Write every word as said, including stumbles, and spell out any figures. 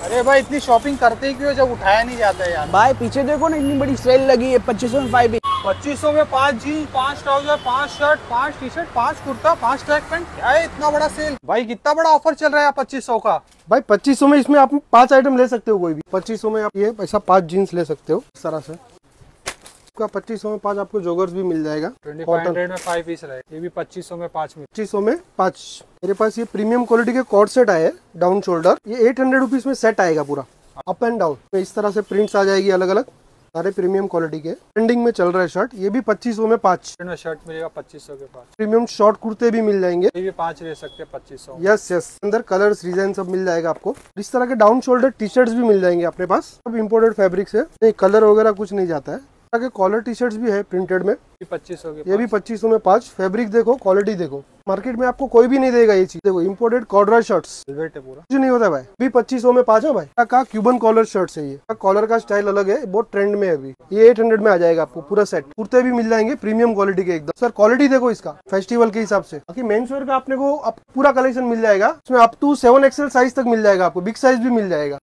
अरे भाई इतनी शॉपिंग करते ही क्यों जब उठाया नहीं जाता है यार। भाई पीछे देखो ना, इतनी बड़ी सेल लगी है, पच्चीस सौ में फाइव पीस। पच्चीस सौ में पाँच जीन्स, पाँच ट्राउजर, पाँच शर्ट, पाँच टी शर्ट, पाँच कुर्ता, पाँच ट्रैक पैंट। क्या है इतना बड़ा सेल भाई, कितना बड़ा ऑफर चल रहा है पच्चीस सौ का। भाई पच्चीस सौ में इसमें आप पांच आइटम ले सकते हो कोई भी। पच्चीस सौ में आप ये ऐसा पांच जीन्स ले सकते हो इस तरह से। इसका पच्चीस सौ में पांच आपको जॉगर्स भी मिल जाएगा। हंड्रेड में फाइव पीस रहे, ये भी पच्चीस सौ में पाँच में। पच्चीस सौ में पाँच। मेरे पास ये प्रीमियम क्वालिटी के कॉर्ड सेट आए डाउन शोल्डर। ये एट हंड्रेड रुपीज में सेट आएगा पूरा अप एंड डाउन। इस तरह से प्रिंट्स आ जाएगी अलग अलग, सारे प्रीमियम क्वालिटी के। ट्रेंडिंग में चल रहा है शर्ट, ये भी पच्चीस सौ में पाँच। शर्ट मिलेगा पच्चीस सौ के पास। प्रीमियम शॉर्ट कुर्ते भी मिल जाएंगे, ये भी पाँच ले सकते हैं पच्चीस सौ। यस यस, अंदर कलर्स डिजाइन सब मिल जाएगा आपको। इस तरह के डाउन शोल्डर टी शर्ट्स भी मिल जाएंगे अपने पास, सब इम्पोर्टेड फैब्रिक से। नहीं कलर वगैरह कुछ नहीं जाता है। के कॉलर टी शर्ट्स भी है प्रिंटेड में, पच्चीस सौ के। ये भी पच्चीस सौ में पाँच। फैब्रिक देखो, क्वालिटी देखो, मार्केट में आपको कोई भी नहीं देगा ये चीज। देखो इम्पोर्टेड कॉर्डरा शर्ट्स, वेलवेट है पूरा, कुछ नहीं होता भाई। भी पच्चीस सौ में पाँच है भाई। का क्यूबन कॉलर शर्ट्स है ये। कॉलर का स्टाइल अलग है, बहुत ट्रेंड में है अभी। ये एट हंड्रेड में आ जाएगा आपको पूरा सेट। कुर्ते भी मिल जाएंगे प्रीमियम क्वालिटी के एकदम। सर क्वालिटी देखो इसका फेस्टिवल के हिसाब से। बाकी मेंस वेयर का अपने को पूरा कलेक्शन मिल जाएगा, इसमें up to seven XL size तक मिल जाएगा आपको, बिग साइज भी मिल जाएगा।